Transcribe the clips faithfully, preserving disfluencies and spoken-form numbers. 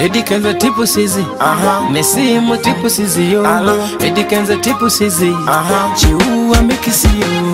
Eddie Kenza tipu sizi Aha. Nesimu tipu sizi yo Alo. Eddie Kenza tipu sizi Aha. Chiuwa mikisi yo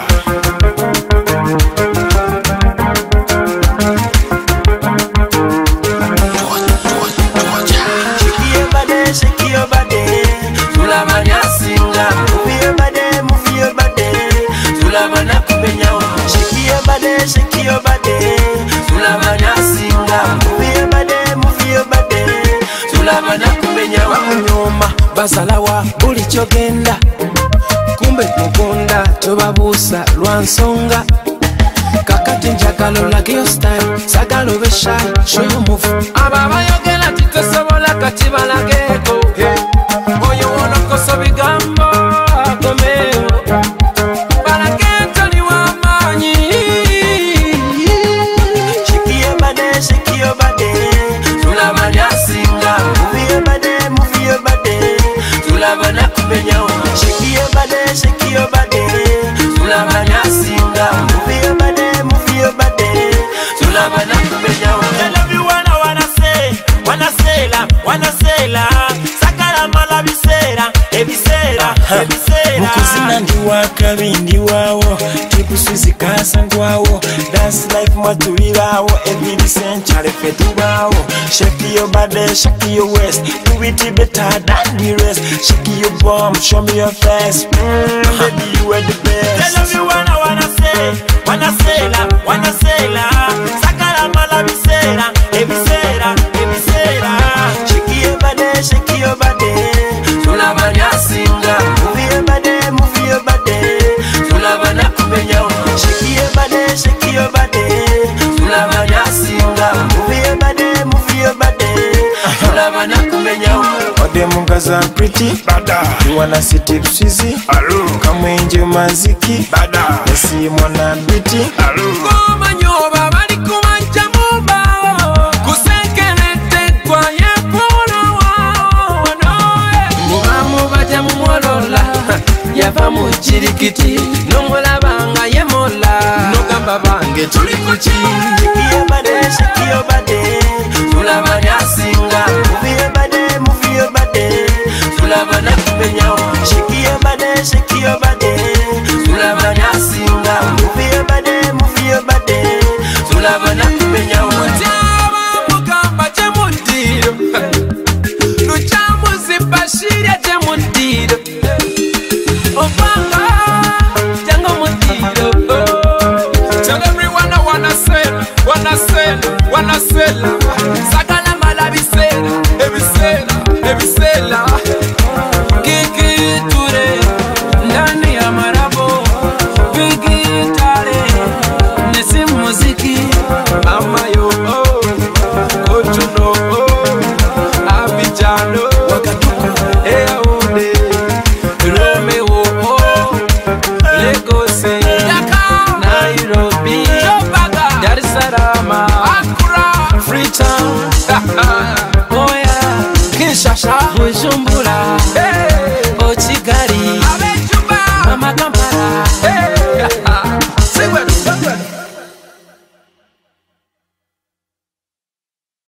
Shake your body, shake your body. Tulamanya singa Move your body, move your body. Tulamanya kumenya Shake your body, shake your body. Tulamanya singa Move your body, move your body. Tulamanya kumenya Wamunyoma basalawa buli chogenda Kumbe mukunda tobabusa lwansonga Kakati njagalo like your style Sagalo be shy, show you move Ababa yogela titosobola kati balageko Oyo wono koso bigambo akomeo Balagento ni wamanyi Shake your body, shake your body. Tulamanya singa Move your body, move your body. Tulamanya kumenya Shake your body, shake your body. Tulamanya singa Move your body, move your body. Tulamanya kumenya Tell everyone I wanna say, wanna say la, wanna say la. Sakala mala bisera, ebisera, ebisera. Mukuzina ndiwa kabindi wawo Tipusuzi kasa ngwawo Dance life matulirawo Every century fetubawo Shake your body, shake your waist Do it better than the rest Shake your bum, show me your face mm, Baby you are the best Tell everyone I wanna say, wanna say la, wanna say la. Sakala mala bisera, ebisera, ebisera. Shake your body, shake your body. Tulamanya singa Move your body, move your body. Tulamanya kumenya Shake your body, shake your body. Tulamanya singa Move your body, move your body. Tulamanya kumenya Ode mungaza pretty Bada, You wanna see tipsizi alo, Kamwenje maziki bada, Nesi mwana biti alo. Komanyoba bali kumanja mubao Kusenkelete kwa yepona wao Mubamu baja mwolola Yava mchirikiti Nongolabanga yemola Nogamba bange tuli kuchi Shake your body, shake your